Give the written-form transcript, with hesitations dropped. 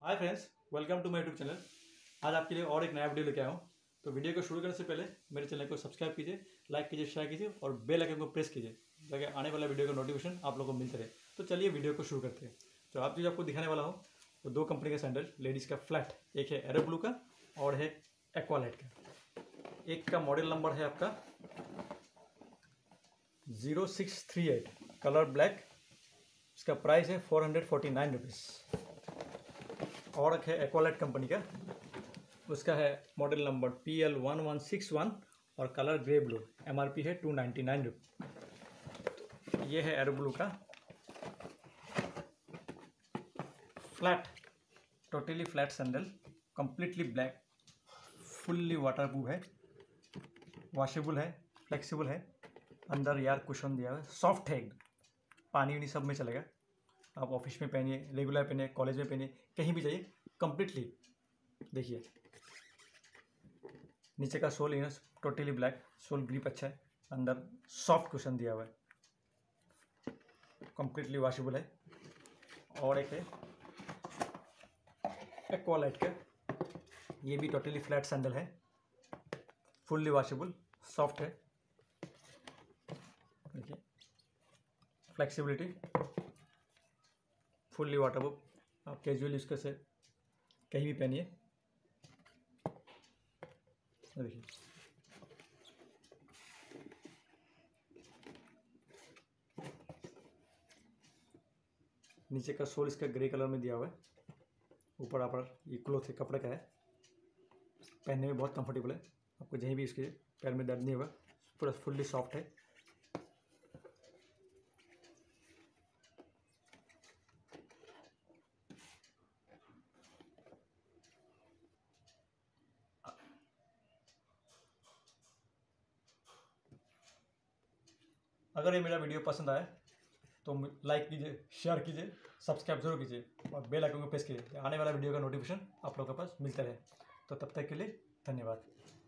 Hi friends, welcome to my YouTube channel. आज आपके लिए और एक नया वीडियो लेके आया हूँ। तो वीडियो को शुरू करने से पहले मेरे चैनल को सब्सक्राइब कीजिए, लाइक कीजिए, शेयर कीजिए और बेल आइकन को प्रेस कीजिए ताकि आने वाला वीडियो का नोटिफिकेशन आप लोगों को मिलते रहे। तो चलिए वीडियो को शुरू करते हैं। तो आप जो आपको दिखाने वाला हूँ वो दो कंपनी का सैंडल लेडीज़ का फ्लैट, एक है एरो ब्लू का और है एक्वालाइट का। एक का मॉडल नंबर है आपका 0638, कलर ब्लैक, इसका प्राइस है 449 रुपीज़। और एक है एक्वालाइट कंपनी का, उसका है मॉडल नंबर PL1161 और कलर ग्रे ब्लू, MRP है 299 रुपये। ये है एरो ब्लू का flat, totally flat sandal, completely black, fully waterproof है, वॉशेबल है, फ्लेक्सिबल है, अंदर यार कुशन दिया हुआ है, सॉफ्ट है, पानी वानी सब में चलेगा। आप ऑफिस में पहनिए, रेगुलर पहनिए, कॉलेज में पहनिए, कहीं भी जाइए, कंप्लीटली। देखिए नीचे का sole inner totally black, sole grip अच्छा है, अंदर सॉफ्ट कुशन दिया हुआ है, कंप्लीटली वॉशेबल है। और एक है एक्वालाइट का, ये भी टोटली फ्लैट सैंडल है, फुल्ली वॉशेबल, सॉफ्ट है। देखिए फ्लेक्सिबिलिटी, फुल्ली वाटरप्रूफ, आप कैजुअल यूज कर से कहीं भी पहनिए। देखिए नीचे का सोल इसका ग्रे कलर में दिया हुआ है, ऊपर आप ये क्लोथ है, कपड़े का है, पहनने में बहुत कंफर्टेबल है, आपको कहीं भी इसके पैर में दर्द नहीं होगा, पूरा फुल्ली सॉफ्ट है। अगर ये मेरा वीडियो पसंद आए तो लाइक कीजिए, शेयर कीजिए, सब्सक्राइब जरूर कीजिए और बेल आइकन को प्रेस कीजिए, आने वाला वीडियो का नोटिफिकेशन आप लोगों के पास मिलता रहे। तो तब तक के लिए धन्यवाद।